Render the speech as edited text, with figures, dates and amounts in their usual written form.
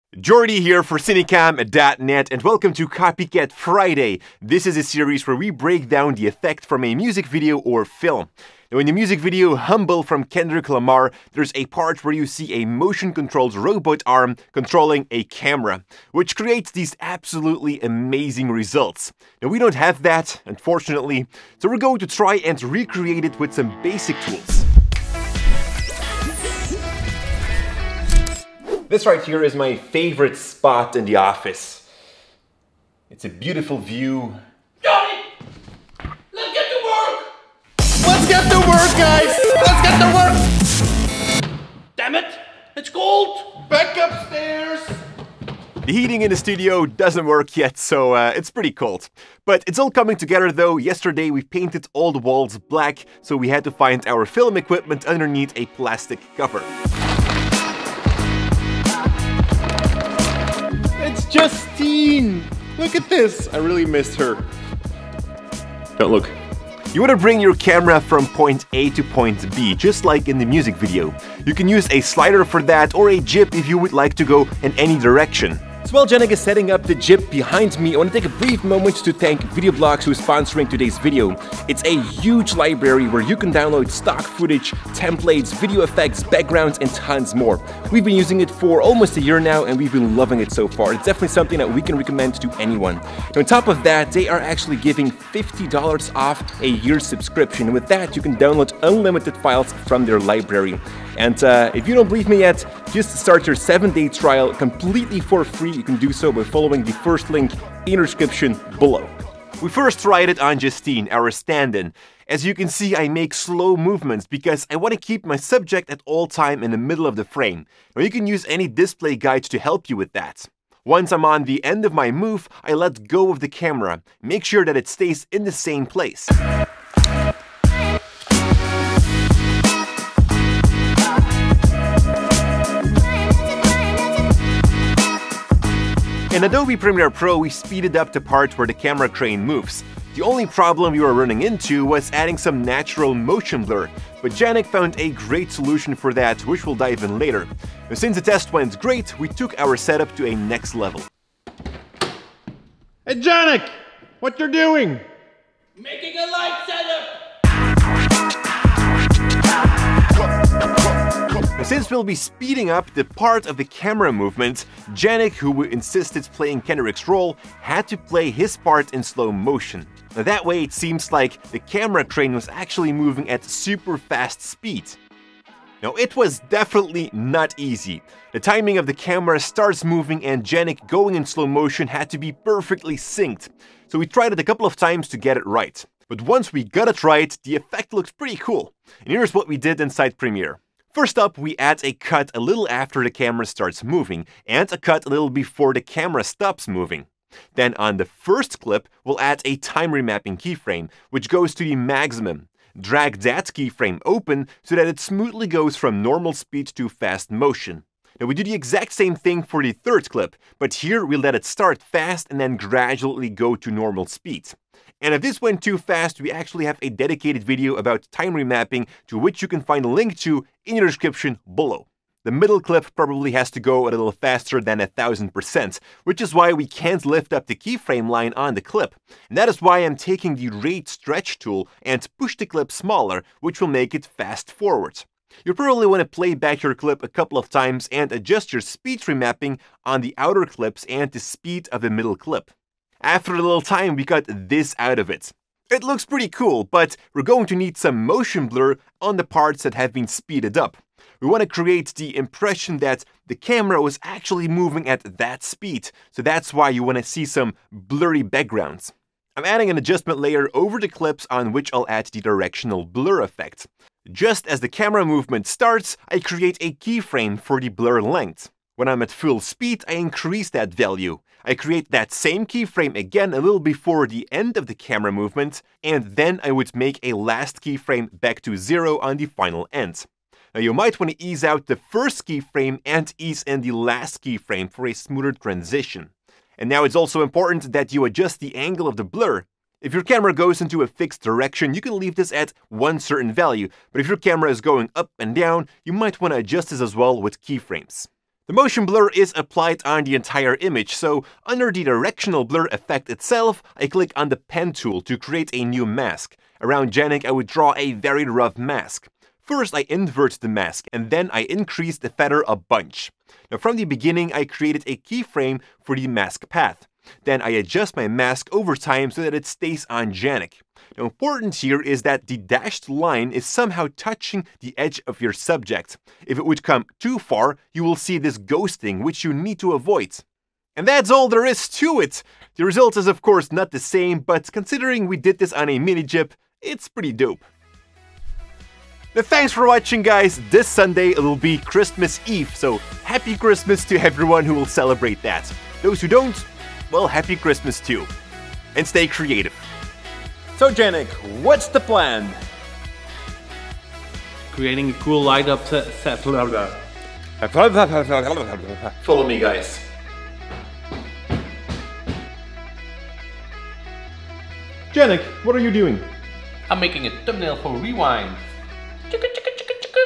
Jordy here for Cinecam.net and welcome to Copycat Friday. This is a series where we break down the effect from a music video or film. Now in the music video Humble from Kendrick Lamar, there's a part where you see a motion-controlled robot arm controlling a camera, which creates these absolutely amazing results. Now we don't have that, unfortunately, so we're going to try and recreate it with some basic tools. This right here is my favorite spot in the office. It's a beautiful view. Johnny! Let's get to work! Let's get to work, guys! Let's get to work! Damn it! It's cold! Back upstairs! The heating in the studio doesn't work yet, so it's pretty cold. But it's all coming together though. Yesterday we painted all the walls black, so we had to find our film equipment underneath a plastic cover. It's Justine! Look at this! I really missed her. Don't look. You want to bring your camera from point A to point B, just like in the music video. You can use a slider for that or a jib if you would like to go in any direction. So while Janek is setting up the jib behind me, I want to take a brief moment to thank Videoblocks who is sponsoring today's video. It's a huge library where you can download stock footage, templates, video effects, backgrounds, and tons more. We've been using it for almost a year now and we've been loving it so far. It's definitely something that we can recommend to anyone. And on top of that, they are actually giving $50 off a year's subscription. And with that, you can download unlimited files from their library. And if you don't believe me yet, just start your 7-day trial completely for free. You can do so by following the first link in the description below. We first tried it on Justine, our stand-in. As you can see, I make slow movements because I want to keep my subject at all time in the middle of the frame. Now you can use any display guide to help you with that. Once I'm on the end of my move, I let go of the camera. Make sure that it stays in the same place. In Adobe Premiere Pro, we speeded up the part where the camera crane moves. The only problem we were running into was adding some natural motion blur, but Janek found a great solution for that, which we'll dive in later. And since the test went great, we took our setup to a next level. Hey, Janek! What you're doing? Making a light setup! Since we'll be speeding up the part of the camera movement, Janek, who insisted playing Kendrick's role, had to play his part in slow motion. Now that way it seems like the camera crane was actually moving at super fast speed. Now it was definitely not easy. The timing of the camera starts moving and Janek going in slow motion had to be perfectly synced. So we tried it a couple of times to get it right. But once we got it right, the effect looks pretty cool. And here's what we did inside Premiere. First up, we add a cut a little after the camera starts moving, and a cut a little before the camera stops moving. Then on the first clip, we'll add a time remapping keyframe, which goes to the maximum. Drag that keyframe open so that it smoothly goes from normal speed to fast motion. Now we do the exact same thing for the third clip, but here we let it start fast and then gradually go to normal speed. And if this went too fast, we actually have a dedicated video about time remapping to which you can find a link to in the description below. The middle clip probably has to go a little faster than 1000%, which is why we can't lift up the keyframe line on the clip. And that is why I'm taking the rate stretch tool and push the clip smaller, which will make it fast forward. You'll probably want to play back your clip a couple of times and adjust your speed remapping on the outer clips and the speed of the middle clip. After a little time, we got this out of it. It looks pretty cool, but we're going to need some motion blur on the parts that have been speeded up. We want to create the impression that the camera was actually moving at that speed, so that's why you want to see some blurry backgrounds. I'm adding an adjustment layer over the clips on which I'll add the directional blur effect. Just as the camera movement starts, I create a keyframe for the blur length. When I'm at full speed, I increase that value. I create that same keyframe again a little before the end of the camera movement, and then I would make a last keyframe back to 0 on the final end. Now you might want to ease out the first keyframe and ease in the last keyframe for a smoother transition. And now it's also important that you adjust the angle of the blur. If your camera goes into a fixed direction, you can leave this at one certain value, but if your camera is going up and down, you might want to adjust this as well with keyframes. The motion blur is applied on the entire image, so under the directional blur effect itself, I click on the pen tool to create a new mask. Around Janik, I would draw a very rough mask. First, I invert the mask, and then I increase the feather a bunch. Now, from the beginning, I created a keyframe for the mask path. Then I adjust my mask over time so that it stays on Janik. Now, important here is that the dashed line is somehow touching the edge of your subject. If it would come too far, you will see this ghosting, which you need to avoid. And that's all there is to it. The result is of course not the same, but considering we did this on a mini GIF, it's pretty dope. Now, thanks for watching, guys. This Sunday it will be Christmas Eve, so happy Christmas to everyone who will celebrate that. Those who don't, well, happy Christmas too. And stay creative. So Janik, what's the plan? Creating a cool light up set. Follow me, guys. Janik, what are you doing? I'm making a thumbnail for Rewind. Chicka chicka.